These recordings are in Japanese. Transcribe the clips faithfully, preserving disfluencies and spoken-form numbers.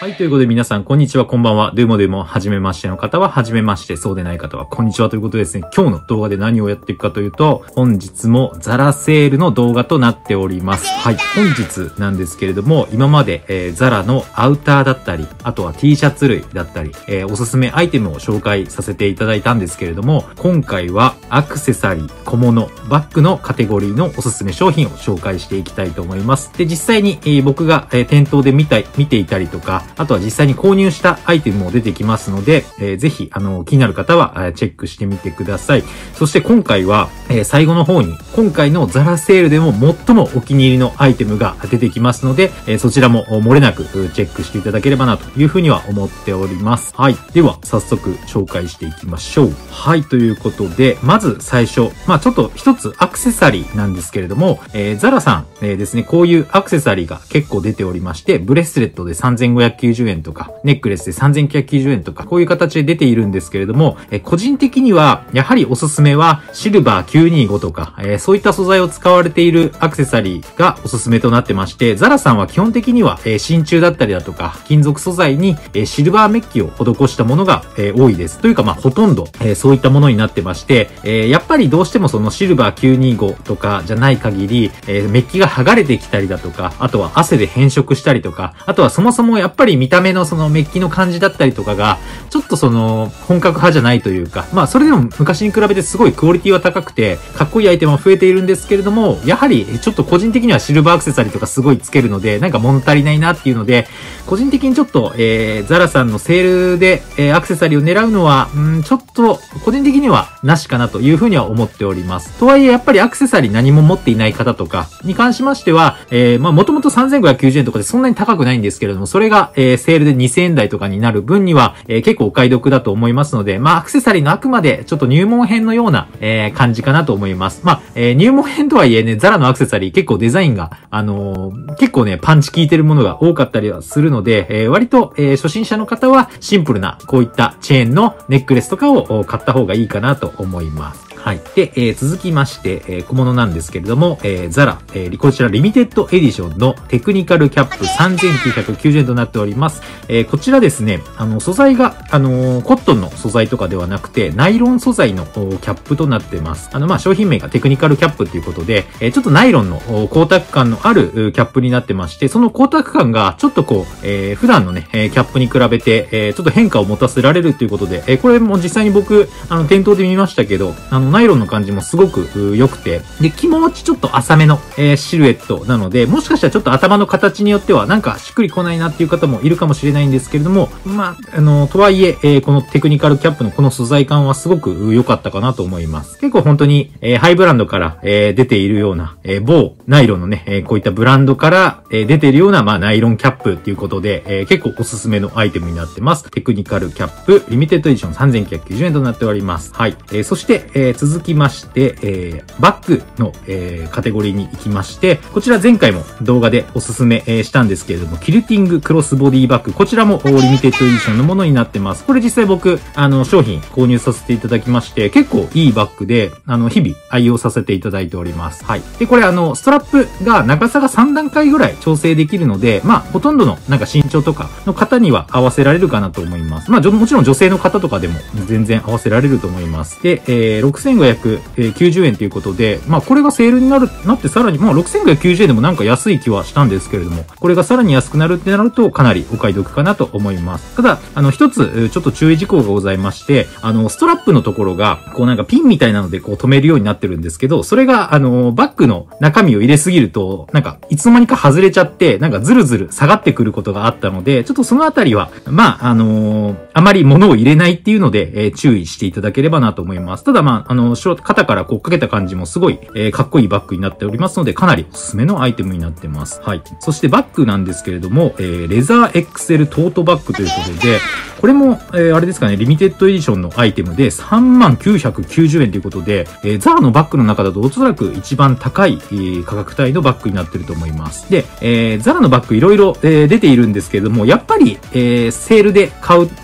はい、ということで皆さん、こんにちは、こんばんは。ドゥモドゥモ、はじめましての方は、はじめまして、そうでない方は、こんにちはということでですね、今日の動画で何をやっていくかというと、本日もザラセールの動画となっております。はい、本日なんですけれども、今まで、えー、ザラのアウターだったり、あとは T シャツ類だったり、えー、おすすめアイテムを紹介させていただいたんですけれども、今回はアクセサリー、小物、バッグのカテゴリーのおすすめ商品を紹介していきたいと思います。で、実際に、えー、僕が、えー、店頭で見た、見ていたりとか、あとは実際に購入したアイテムも出てきますので、えー、ぜひ、あの、気になる方は、えー、チェックしてみてください。そして今回は、えー、最後の方に、今回のザラセールでも最もお気に入りのアイテムが出てきますので、えー、そちらも漏れなくチェックしていただければなというふうには思っております。はい。では、早速紹介していきましょう。はい。ということで、まず最初、まあちょっと一つアクセサリーなんですけれども、えー、ザラさん、えー、ですね、こういうアクセサリーが結構出ておりまして、ブレスレットでさんぜんごひゃくきゅうじゅうえんとか、ネックレスでさんぜんきゅうひゃくきゅうじゅうえんとか、こういう形で出ているんですけれども、え個人的には、やはりおすすめは、シルバーきゅうにごとか、えー、そういった素材を使われているアクセサリーがおすすめとなってまして、ザラさんは基本的には、えー、真鍮だったりだとか、金属素材に、えー、シルバーメッキを施したものが、えー、多いです。というか、まあ、ほとんど、えー、そういったものになってまして、えー、やっぱりどうしてもそのシルバーきゅうにごとかじゃない限り、えー、メッキが剥がれてきたりだとか、あとは汗で変色したりとか、あとはそもそもやっぱり見た目のそのメッキの感じだったりとかが、ちょっとその本格派じゃないというか、まあそれでも昔に比べてすごいクオリティは高くて、かっこいいアイテムは増えているんですけれども、やはりちょっと個人的にはシルバーアクセサリーとかすごいつけるので、なんか物足りないなっていうので、個人的にちょっと、えー、ザラさんのセールで、えー、アクセサリーを狙うのは、んちょっと個人的にはなしかなというふうには思っております。とはいえやっぱりアクセサリー何も持っていない方とかに関しましては、えー、まあもともとさんぜんごひゃくきゅうじゅうえんとかでそんなに高くないんですけれども、それが、えー、セールでにせんえん台とかになる分には、えー、結構お買い得だと思いますので、まあアクセサリーのあくまでちょっと入門編のような、えー、感じかなと思います。まあ、えー、入門編とはいえね、ザラのアクセサリー結構デザインが、あのー、結構ね、パンチ効いてるものが多かったりはするので、えー、割と、えー、初心者の方はシンプルなこういったチェーンのネックレスとかを買った方がいいかなと思います。はい。で、えー、続きまして、えー、小物なんですけれども、えー、ザラ、えー、こちらリミテッドエディションのテクニカルキャップさんぜんきゅうひゃくきゅうじゅうえんとなっております。えー、こちらですね、あの、素材が、あのー、コットンの素材とかではなくて、ナイロン素材のキャップとなってます。あの、まあ、商品名がテクニカルキャップっていうことで、えー、ちょっとナイロンの光沢感のあるキャップになってまして、その光沢感がちょっとこう、えー、普段のね、キャップに比べて、えー、ちょっと変化を持たせられるということで、えー、これも実際に僕、あの、店頭で見ましたけど、あの、ナイロンの感じもすごく良くて、で、気持ちちょっと浅めの、えー、シルエットなので、もしかしたらちょっと頭の形によってはなんかしっくりこないなっていう方もいるかもしれないんですけれども、まあ、あの、とはいえ、えー、このテクニカルキャップのこの素材感はすごく良かったかなと思います。結構本当に、えー、ハイブランドから、えー、出ているような、えー、某ナイロンのね、えー、こういったブランドから、えー、出ているような、まあ、ナイロンキャップっていうことで、えー、結構おすすめのアイテムになってます。テクニカルキャップ、リミテッドエディションさんぜんきゅうひゃくきゅうじゅうえんとなっております。はい。えー、そして、えー、続きまして、えー、バッグの、えー、カテゴリーに行きまして、こちら前回も動画でおすすめ、えー、したんですけれども、キルティングクロスボディバッグ、こちらもリミテッドエディションのものになってます。これ実際僕、あの、商品購入させていただきまして、結構いいバッグで、あの、日々愛用させていただいております。はい。で、これあの、ストラップが長さがさんだんかいぐらい調整できるので、まあ、ほとんどのなんか身長とかの方には合わせられるかなと思います。まあ、もちろん女性の方とかでも全然合わせられると思います。で、えー、ろくせんごひゃくきゅうじゅうえんということで、まあ、これがセールになる、なってさらに、まあ、ろくせんごひゃくきゅうじゅうえんでもなんか安い気はしたんですけれども、これがさらに安くなるってなると、かなりお買い得かなと思います。ただ、あの、一つ、ちょっと注意事項がございまして、あの、ストラップのところが、こうなんかピンみたいなのでこう止めるようになってるんですけど、それが、あの、バッグの中身を入れすぎると、なんか、いつの間にか外れちゃって、なんかズルズル下がってくることがあったので、ちょっとそのあたりは、まあ、あのー、あまり物を入れないっていうので、えー、注意していただければなと思います。ただ、まあ、あの、肩からこうかけた感じもすごい、えー、かっこいいバッグになっておりますので、かなりおすすめのアイテムになってます。はい。そしてバッグなんですけれども、えー、レザー エックスエル トートバッグということで、これも、えー、あれですかね、リミテッドエディションのアイテムでさんまんきゅうひゃくきゅうじゅうえんということで、えー、ザラのバッグの中だとおそらく一番高い、えー、価格帯のバッグになってると思います。で、えー、ザラのバッグいろいろ、えー、出ているんですけれども、やっぱり、えー、セールで買う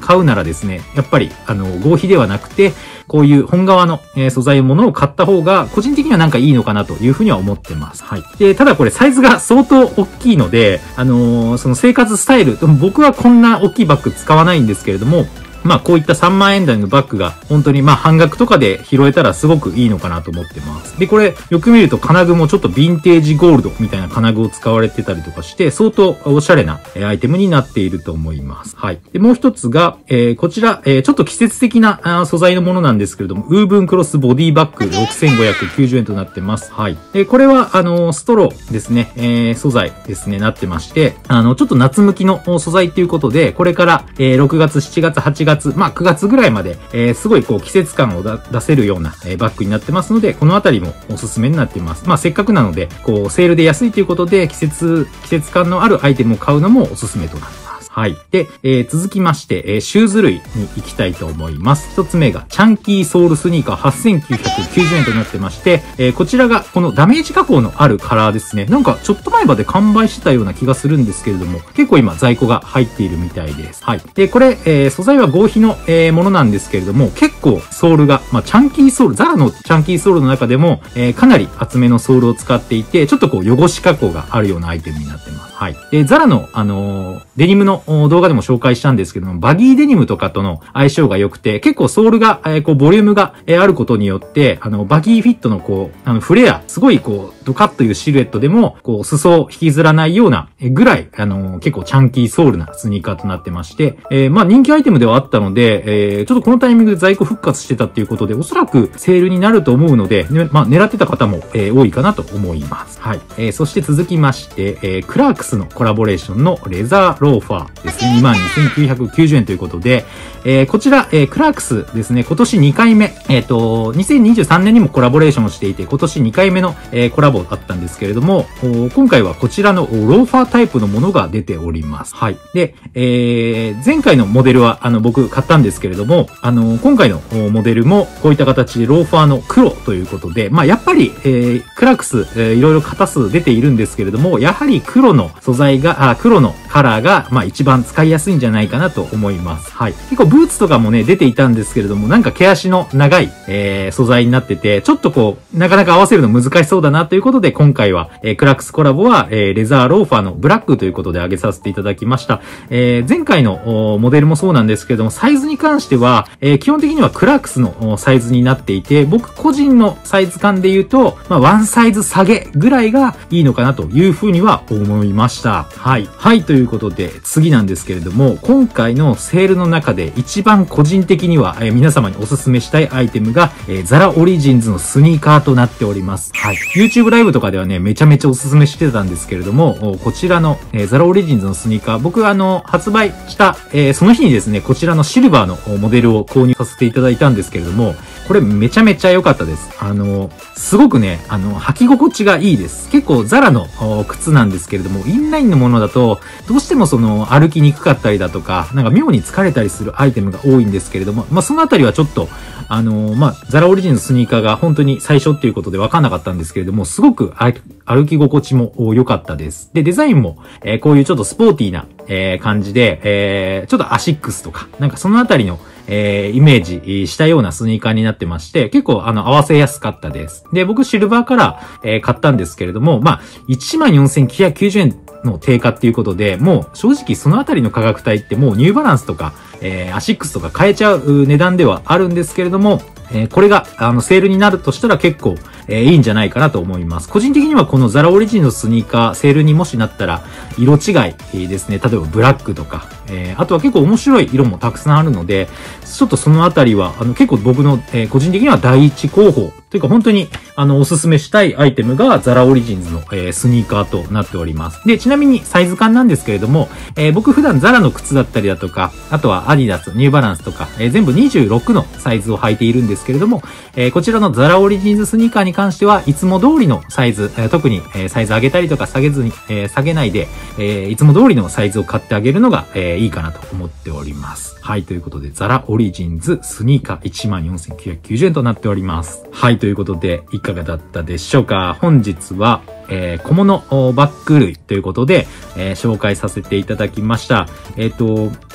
買うならですね、やっぱり、あの、合皮ではなくて、こういう本革の、えー、素材ものを買った方が、個人的にはなんかいいのかなというふうには思ってます。はい。で、ただこれサイズが相当大きいので、あのー、その生活スタイル、でも僕はこんな大きいバッグ使わないんですけれども、まあこういったさんまんえん台のバッグが本当にまあ半額とかで拾えたらすごくいいのかなと思ってます。で、これよく見ると金具もちょっとヴィンテージゴールドみたいな金具を使われてたりとかして相当おしゃれなアイテムになっていると思います。はい。で、もう一つが、えー、こちら、えー、ちょっと季節的な素材のものなんですけれども、ウーブンクロスボディバッグろくせんごひゃくきゅうじゅうえんとなってます。はい。で、これはあの、ストローですね、えー、素材ですね、なってまして、あの、ちょっと夏向きの素材っていうことで、これから、えー、ろくがつ、しちがつ、はちがつ、まあくがつぐらいまで、えー、すごいこう季節感を出せるような、えー、バッグになってますので、このあたりもおすすめになっています。まあせっかくなので、こうセールで安いということで、季節、季節感のあるアイテムを買うのもおすすめとなります。はい。で、えー、続きまして、えー、シューズ類に行きたいと思います。一つ目が、チャンキーソールスニーカーはっせんきゅうひゃくきゅうじゅうえんとなってまして、えー、こちらが、このダメージ加工のあるカラーですね。なんか、ちょっと前まで完売してたような気がするんですけれども、結構今、在庫が入っているみたいです。はい。で、これ、えー、素材は合皮の、えー、ものなんですけれども、結構、ソールが、まあ、チャンキーソール、ザラのチャンキーソールの中でも、えー、かなり厚めのソールを使っていて、ちょっとこう、汚し加工があるようなアイテムになってます。はい。で、ザラの、あのー、デニムの動画でも紹介したんですけども、バギーデニムとかとの相性が良くて、結構ソールが、えー、こう、ボリュームが、えー、あることによって、あの、バギーフィットのこう、あの、フレア、すごいこう、ドカッというシルエットでも、こう、裾を引きずらないような、えー、ぐらい、あのー、結構チャンキーソールなスニーカーとなってまして、えー、まあ、人気アイテムではあったので、えー、ちょっとこのタイミングで在庫復活してたっていうことで、おそらくセールになると思うので、ね、まあ、狙ってた方も、えー、多いかなと思います。はい。えー、そして続きまして、えー、クラークスのコラボレーションのレザーローファーですね。にまんにせんきゅうひゃくきゅうじゅうえんということで、えー、こちら、えー、クラークスですね、今年にかいめ、えっと、にせんにじゅうさんねんにもコラボレーションをしていて、今年にかいめの、えー、コラボだったんですけれども、今回はこちらのローファータイプのものが出ております。はい。で、えー、前回のモデルは、あの、僕買ったんですけれども、あの、今回のモデルもこういった形でローファーの黒ということで、まあ、やっぱり、えー、クラークス、えー、いろいろ型数出ているんですけれども、やはり黒の素材が、あ、黒のカラーが、まあ、一番使いやすいんじゃないかなと思います。はい。結構ブーツとかもね、出ていたんですけれども、なんか毛足の長い、えー、素材になってて、ちょっとこう、なかなか合わせるの難しそうだなということで、今回は、えー、クラックスコラボは、えー、レザーローファーのブラックということで挙げさせていただきました。えー、前回のモデルもそうなんですけれども、サイズに関しては、えー、基本的にはクラックスのサイズになっていて、僕個人のサイズ感で言うと、まあ、ワンサイズ下げぐらいがいいのかなというふうには思いました。はい。はい、ということで、次なんですけれども、今回のセールの中で一番個人的には、えー、皆様におすすめしたいアイテムが、えー、ザラオリジンズのスニーカーとなっております。はい。YouTube ライブとかではね、めちゃめちゃおすすめしてたんですけれども、こちらの、えー、ザラオリジンズのスニーカー、僕はあの、発売した、えー、その日にですね、こちらのシルバーのモデルを購入させていただいたんですけれども、これめちゃめちゃ良かったです。あの、すごくね、あの、履き心地がいいです。結構ザラの靴なんですけれども、インラインのものだと、どうしてもその、歩きにくかったりだとか、なんか妙に疲れたりするアイテムが多いんですけれども、まあ、そのあたりはちょっと、あの、まあ、ザラオリジンのスニーカーが本当に最初っていうことで分かんなかったんですけれども、すごく歩き心地も良かったです。で、デザインも、えー、こういうちょっとスポーティーな、えー、感じで、えー、ちょっとアシックスとか、なんかそのあたりの、えー、イメージしたようなスニーカーになってまして、結構あの合わせやすかったです。で、僕シルバーから、えー、買ったんですけれども、まあ、いちまんよんせんきゅうひゃくきゅうじゅうえんの定価っていうことで、もう正直そのあたりの価格帯ってもうニューバランスとか、えー、アシックスとか買えちゃう値段ではあるんですけれども、えー、これが、あの、セールになるとしたら結構、えー、いいんじゃないかなと思います。個人的にはこのザラオリジンのスニーカー、セールにもしなったら、色違いですね。例えばブラックとか、えー、あとは結構面白い色もたくさんあるので、ちょっとそのあたりは、あの、結構僕の、えー、個人的には第一候補、というか本当に、あの、おすすめしたいアイテムがザラオリジンズの、えー、スニーカーとなっております。で、ちなみにサイズ感なんですけれども、えー、僕普段ザラの靴だったりだとか、あとはアディダス、ニューバランスとか、えー、全部にじゅうろくのサイズを履いているんですけれども、えー、こちらのザラオリジンズスニーカーに関してはいつも通りのサイズ、えー、特に、えー、サイズ上げたりとか下げずに、えー、下げないで、えー、いつも通りのサイズを買ってあげるのが、えー、いいかなと思っております。はい、ということで、ザラオリジンズスニーカー いちまんよんせんきゅうひゃくきゅうじゅうえんとなっております。はい、ということで、いかがだったでしょうか。本日は、えー、小物バッグ類ということで、えー、紹介させていただきました。えっと、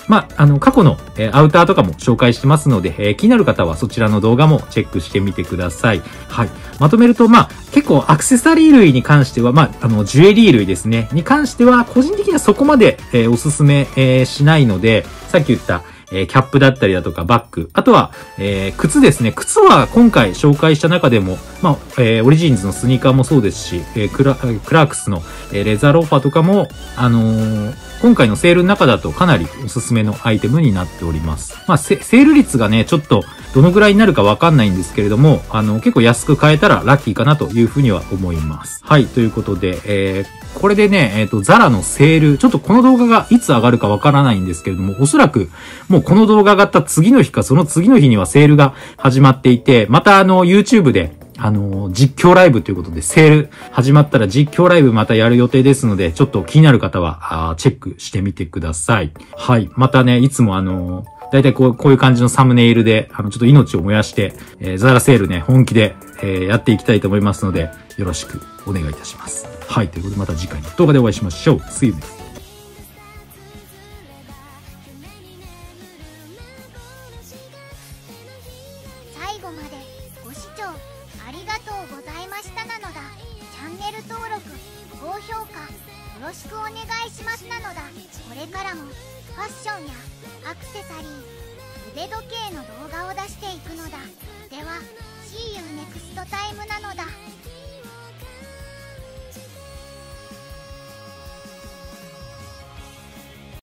まあ、あの、過去の、えー、アウターとかも紹介してますので、えー、気になる方はそちらの動画もチェックしてみてください。はい。まとめると、まあ、結構アクセサリー類に関しては、まあ、あの、ジュエリー類ですね。に関しては、個人的にはそこまで、えー、おすすめ、えー、しないので、さっき言った、えー、キャップだったりだとかバッグ。あとは、えー、靴ですね。靴は今回紹介した中でも、まあ、えー、オリジンズのスニーカーもそうですし、えー、クラ、クラークスの、えー、レザーローファーとかも、あのー、今回のセールの中だとかなりおすすめのアイテムになっております。まあ、セール率がね、ちょっとどのぐらいになるかわかんないんですけれども、あの、結構安く買えたらラッキーかなというふうには思います。はい、ということで、えー、これでね、えっと、ザラのセール、ちょっとこの動画がいつ上がるかわからないんですけれども、おそらくもうこの動画上がった次の日かその次の日にはセールが始まっていて、またあの、YouTube であの、実況ライブということで、セール始まったら実況ライブまたやる予定ですので、ちょっと気になる方は、あチェックしてみてください。はい。またね、いつもあの、だいたいこう、こういう感じのサムネイルで、あの、ちょっと命を燃やして、えー、ザラセールね、本気で、えー、やっていきたいと思いますので、よろしくお願いいたします。はい。ということで、また次回の動画でお会いしましょう。See you next. 最後までご視聴ありがとうございましたなのだ。チャンネル登録、高評価よろしくお願いしますなのだ。これからもファッションやアクセサリー、腕時計の動画を出していくのだ。では See you next time なのだ。